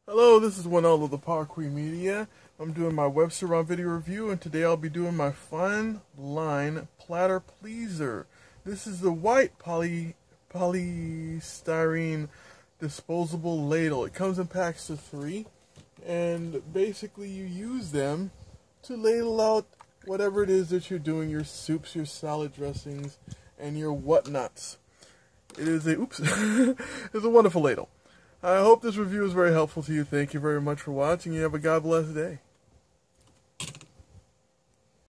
Hello, this is One All of the Power Queen Media. I'm doing my WebStaurant video review, and today I'll be doing my fine line platter pleaser. This is the white polystyrene disposable ladle. It comes in packs of 3, and basically you use them to ladle out whatever it is that you're doing, your soups, your salad dressings, and your whatnots. It is a, it's a wonderful ladle. I hope this review is very helpful to you. Thank you very much for watching. You have a God bless day.